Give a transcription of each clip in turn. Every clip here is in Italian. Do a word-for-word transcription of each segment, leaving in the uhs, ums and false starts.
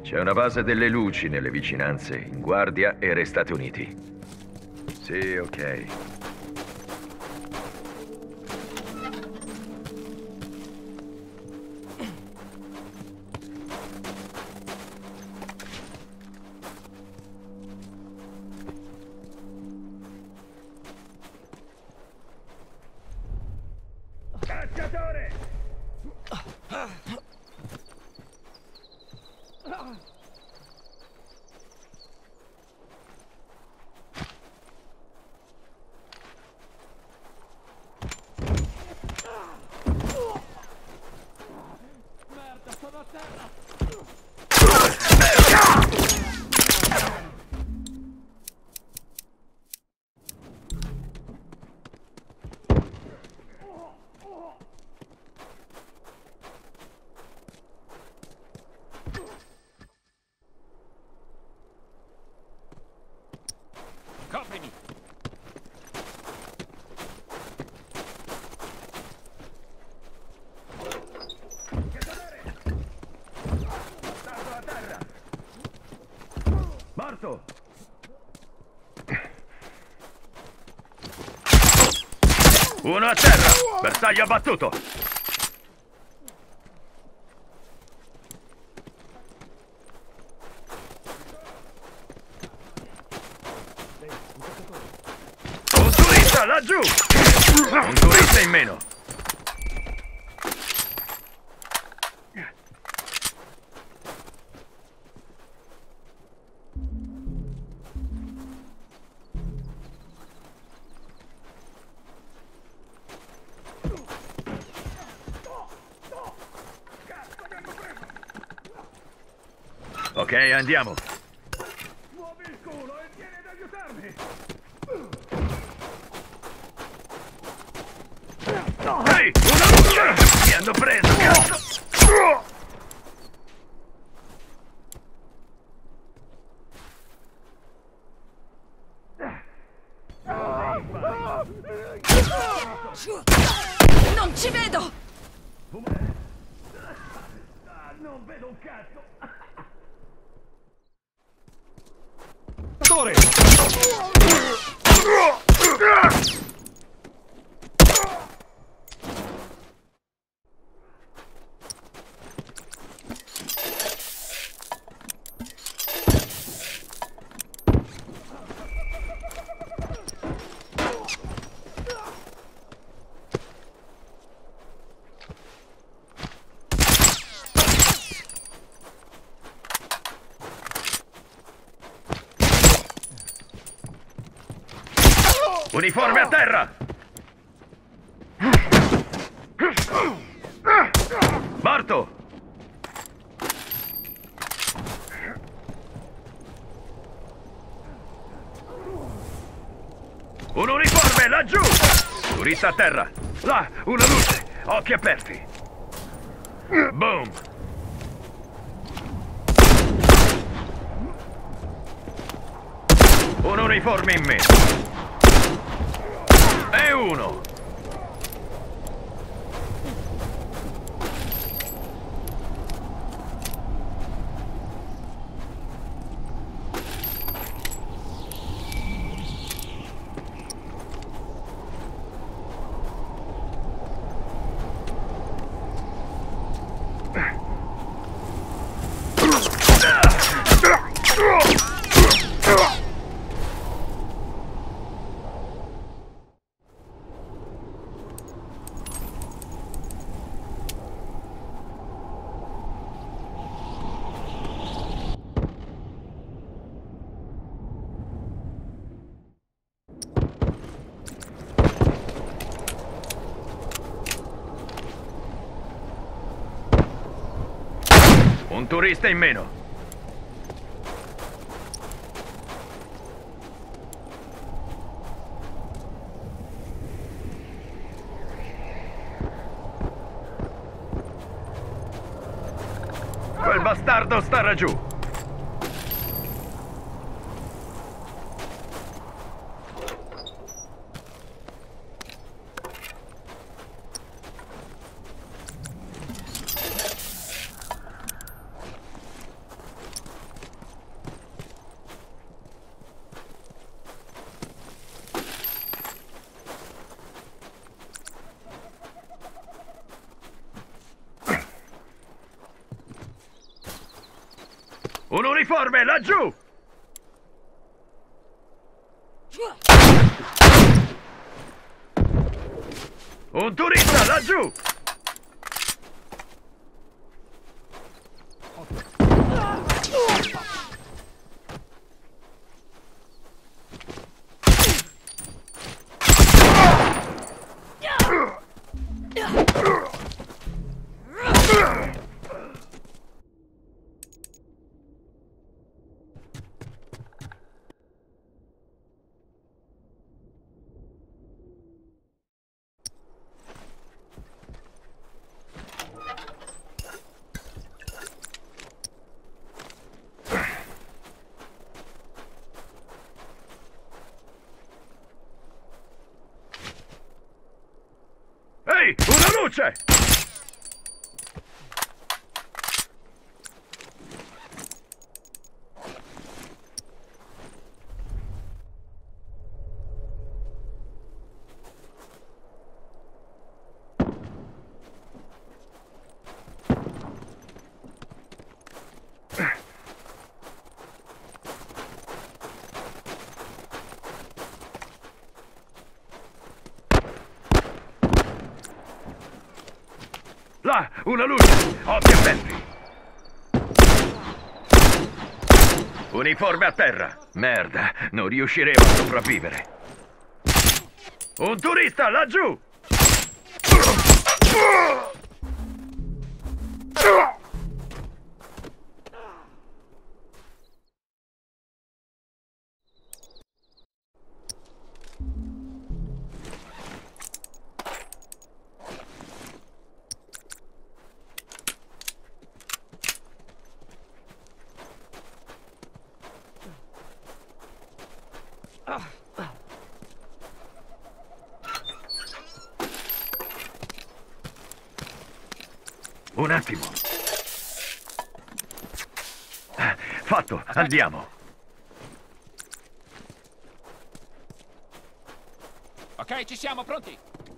C'è una base delle luci nelle vicinanze, in guardia e restate uniti. Sì, ok. Cacciatore! Merda, sono a terra! Coprimi! Bastardo a terra! Morto! Uno a terra! Bersaglio abbattuto! Un turista laggiù! Un turista in meno! Ok, andiamo! Muovi il culo e vieni ad aiutarmi! Ehi! Una luce! Mi hanno preso, cazzo! Non ci vedo! Ah, non vedo un cazzo! Attore! Uniforme a terra! Morto! Un uniforme laggiù! Turista a terra! Là, una luce! Occhi aperti! Boom! Un uniforme in meno! E uno! Un turista in meno. Quel bastardo sta laggiù. Un uniforme laggiù! Un turista laggiù! Ehi, una luce! Là, una luce! Occhi aperti! Uniforme a terra! Merda, non riusciremo a sopravvivere! Un turista laggiù! Un attimo. Fatto, andiamo. Ok, ci siamo, pronti?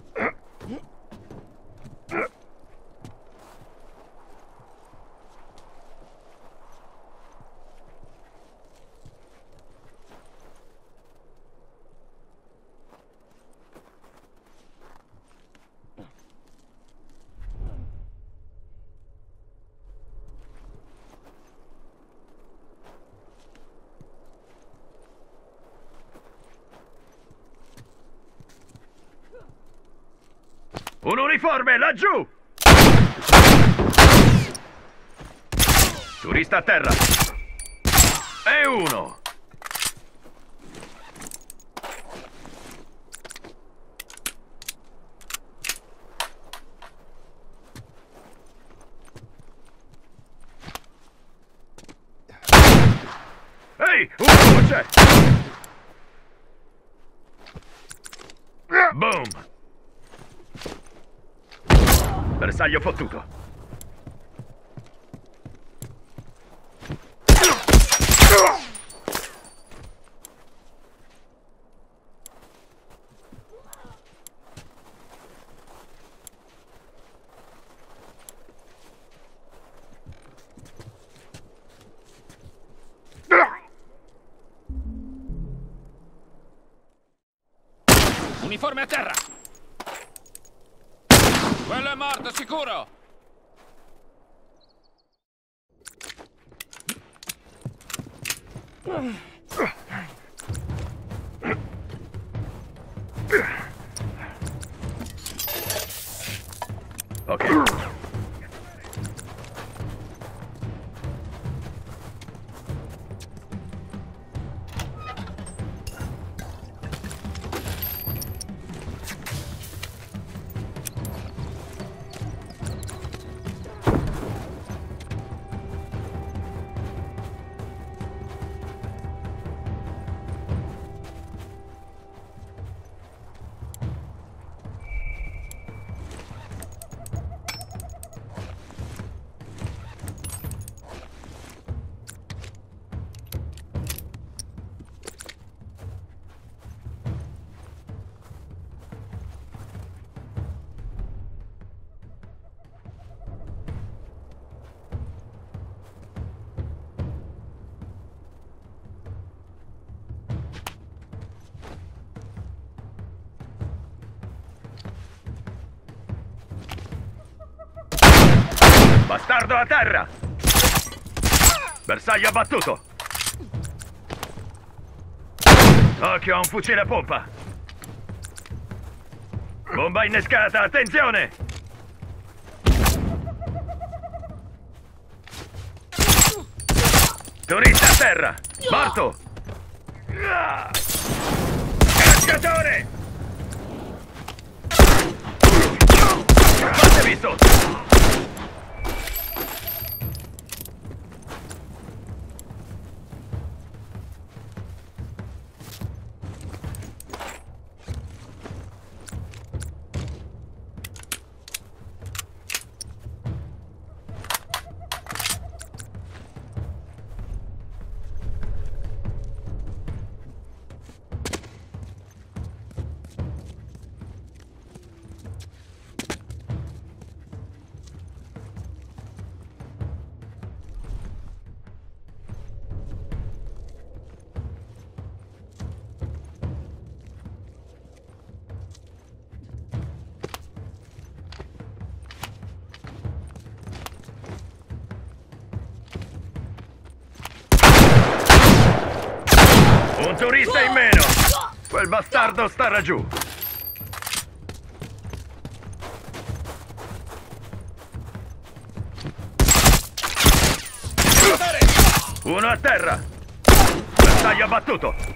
Un uniforme laggiù! Turista a terra! E uno! Ehi, una luce! Boom! Bersaglio fottuto. Uniforme a terra! Quello è morto, sicuro! Ok. Bastardo a terra! Bersaglio abbattuto! Occhio a un fucile a pompa! Bomba innescata, attenzione! Turista a terra! Morto! Cacciatore! Fatevi sotto! Un turista in meno! Quel bastardo sta laggiù! Uno a terra! Bersaglio abbattuto!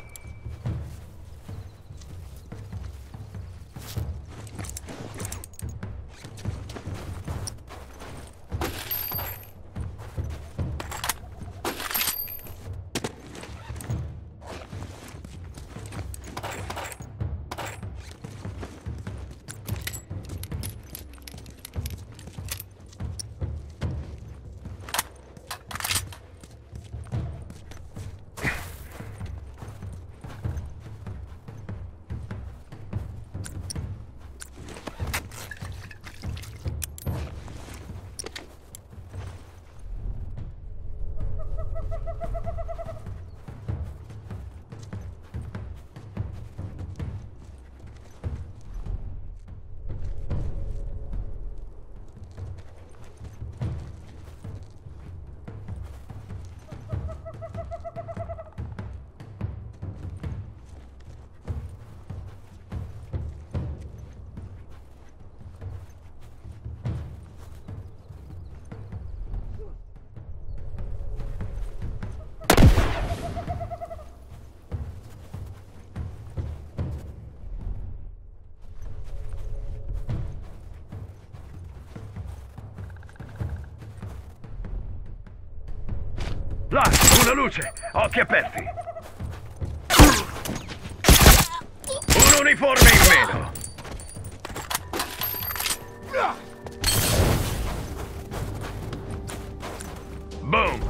Là, una luce! Occhi aperti! Un uniforme in meno! Boom!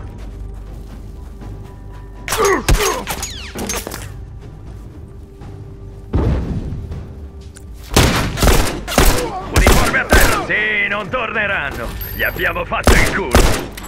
Uniforme a terra! Sì, non torneranno! Gli abbiamo fatto il culo!